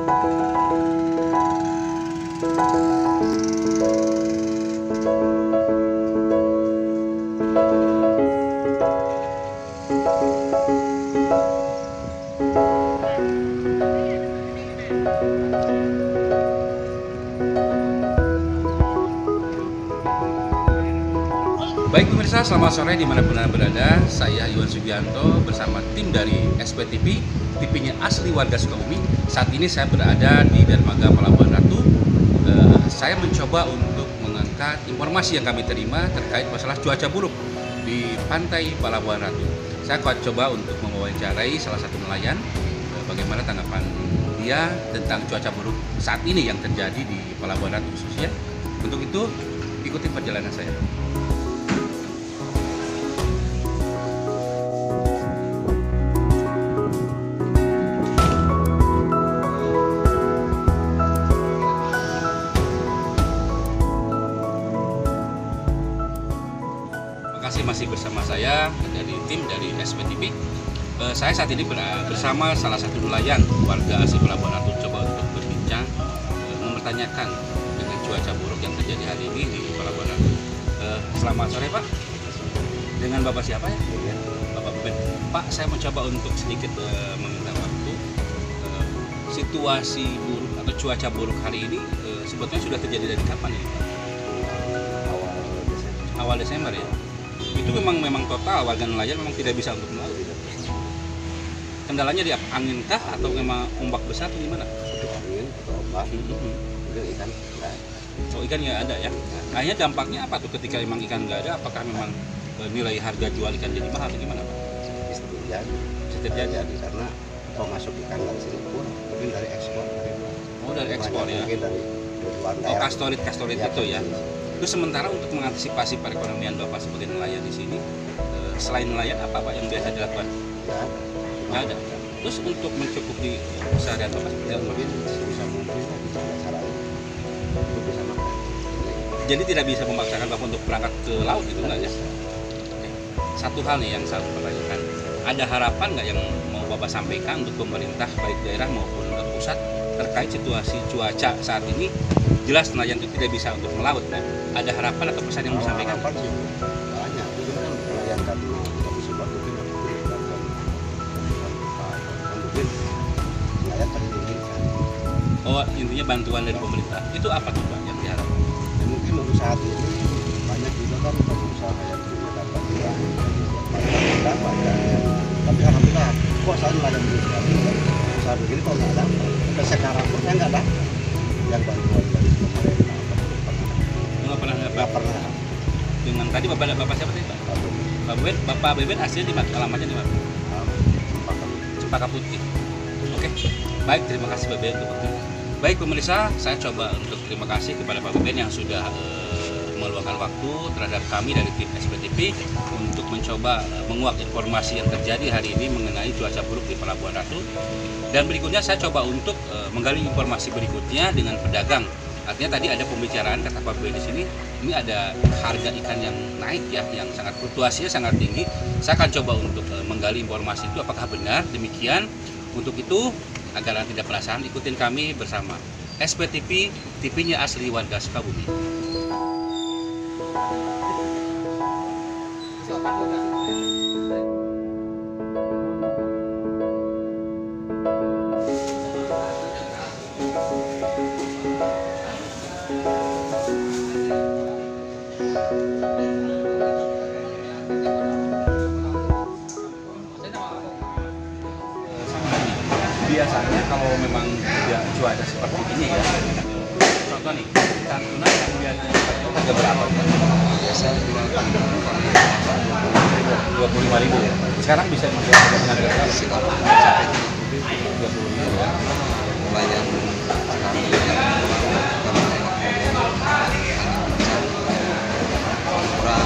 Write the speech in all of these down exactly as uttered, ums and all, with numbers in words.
Baik pemirsa, selamat sore dimanapun Anda berada. Saya Iwan Sugianto bersama tim dari S P T V, T V-nya asli warga Sukabumi. Saat ini saya berada di Dermaga Pelabuhan Ratu. Eh, saya mencoba untuk mengangkat informasi yang kami terima terkait masalah cuaca buruk di pantai Pelabuhan Ratu. Saya akan coba untuk mewawancarai salah satu nelayan, eh, bagaimana tanggapan dia tentang cuaca buruk saat ini yang terjadi di Pelabuhan Ratu khususnya. Untuk itu, ikuti perjalanan saya. Masih bersama saya dari tim dari S P T V. Eh, saya saat ini bersama salah satu nelayan warga asli Pelabuhan Ratu, coba untuk berbincang, eh, mempertanyakan dengan cuaca buruk yang terjadi hari ini di Pelabuhan Ratu. Eh, selamat sore Pak. Dengan Bapak siapa ya? Bapak Beben. Pak, saya mencoba untuk sedikit eh, meminta waktu. Eh, situasi buruk atau cuaca buruk hari ini eh, sebetulnya sudah terjadi dari kapan ya? Awal Desember. Awal Desember ya. Itu memang memang total warga nelayan memang tidak bisa untuk melaut. Kendalanya di apa? Angin kah atau memang ombak besar atau gimana? Angin atau ombak. Itu ikan nggak ada. Oh, ikan nggak ada ya. Akhirnya dampaknya apa tuh ketika memang ikan nggak ada? Apakah memang nilai harga jual ikan jadi mahal atau gimana Pak? Bisa terjadi. Bisa terjadi karena pemasok ikan dari sini pun mungkin dari ekspor. Oh, dari ekspor ya. Mungkin dari luar daerah. Oh, kastorit kastorit Ya, itu ya. betul. Itu sementara untuk mengantisipasi perekonomian Bapak sebagai nelayan di sini, eh, selain nelayan apa Pak yang biasa dilakukan? Ya, Nggak ada. Terus untuk mencukupi keseharian Bapak seperti ya, apa? mungkin sebisa mungkin bicara cara itu bisa makan. Jadi tidak bisa memaksakan Bapak untuk berangkat ke laut itu enggak ya? Oke. Satu hal nih yang saya pertanyakan, ada harapan nggak yang mau Bapak sampaikan untuk pemerintah baik daerah maupun pusat terkait situasi cuaca saat ini? Jelas nelayan itu tidak bisa untuk melaut. Nah, ada harapan atau pesan yang mau disampaikan? Harapan sih banyak, itu kan nelayan karena nggak bisa buat mungkin mungkin nelayan terdidikan. Oh, intinya bantuan dari pemerintah. Itu apa tuh Pak yang diharapkan? Dan mungkin untuk saat ini banyak juga kan pengusaha yang punya dapat uang dapat ya. Tapi alhamdulillah kok saya nelayan begini sekali usaha begini kok nggak ada. Sampai sekarang pun saya nggak ada yang bantuan dari pemerintah. Nggak pernah nggak Nggak pernah. Dengan tadi Bapak Bapak siapa tadi Pak? Pak Beben, Bapak Beben asli di mana? Alamatnya di mana? Cempaka Putih. Oke, baik, terima kasih Pak Beben untuk waktunya. Baik pemirsa, saya coba untuk terima kasih kepada Pak Beben yang sudah uh, meluangkan waktu terhadap kami dari tim S P T V untuk mencoba uh, menguak informasi yang terjadi hari ini mengenai cuaca buruk di Pelabuhan Ratu. Dan berikutnya saya coba untuk uh, menggali informasi berikutnya dengan pedagang. Artinya tadi ada pembicaraan kata Pak Beben di sini, ini ada harga ikan yang naik ya, yang sangat fluktuasinya sangat tinggi. Saya akan coba untuk uh, menggali informasi itu apakah benar demikian. Untuk itu, agar Anda tidak penasaran, ikutin kami bersama S P T V, T V-nya asli warga Sukabumi. Biasanya kalau memang ya, cuaca seperti ini ya, contoh nih, ikan tuna yang biasanya harga berapa? Biasa dua puluh lima ribu ya. Sekarang bisa menjual dengan harga berapa? sekarang dua puluh ribu ya. nelayan kurang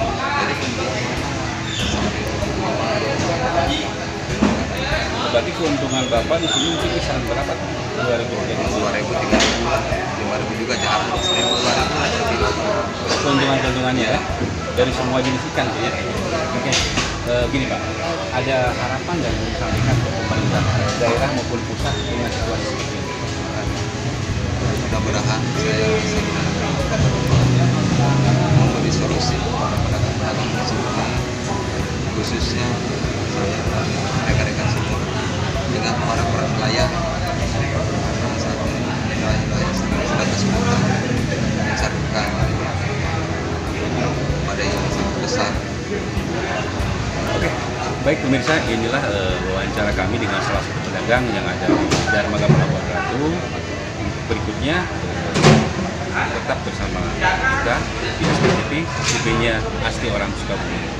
jadi Berarti keuntungan Bapak di sini mungkin kisaran berapa? dua ribu rupiah. dua ribu, tiga ribu, lima ribu juga jarang. seribu, dua ribu. Keuntungan-keuntungannya ya, dari semua jenis ikan tuh ya. Oke, e, gini Pak, ada harapan dan yang disampaikan ke pemerintah daerah maupun pusat dengan situasi seperti ini? mudah-mudahan saya bisa memberi solusi kepada pedagang-pedagang di sini, khususnya saya dan rekan-rekan semua dengan para-para nelayan saat ini nelayan-nelayan sudah kesulitan mencarikan pada yang sangat besar. Oke, baik pemirsa, inilah uh, wawancara kami dengan salah satu pedagang yang ada di Dermaga Pelabuhan Ratu. Berikutnya uh, tetap bersama kita di S P T V, T V-nya asli orang Sukabumi.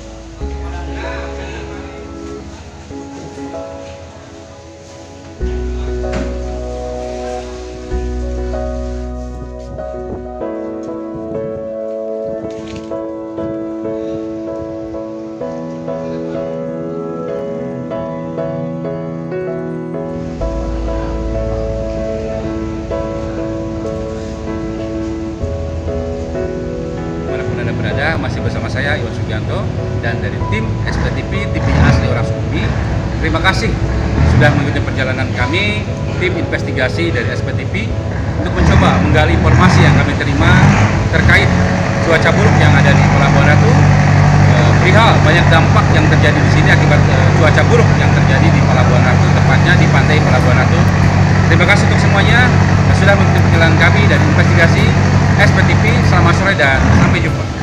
Berada masih bersama saya Iwan Sugianto dan dari tim S P T V, T V asli orang Sukabumi. Terima kasih sudah mengikuti perjalanan kami, tim investigasi dari S P T V, untuk mencoba menggali informasi yang kami terima terkait cuaca buruk yang ada di Pelabuhan Ratu, e, perihal banyak dampak yang terjadi di sini akibat e, cuaca buruk yang terjadi di Pelabuhan Ratu, tepatnya di pantai Pelabuhan Ratu. Terima kasih untuk semuanya yang sudah mengikuti perjalanan kami dari investigasi S P T V. Selamat sore dan sampai jumpa.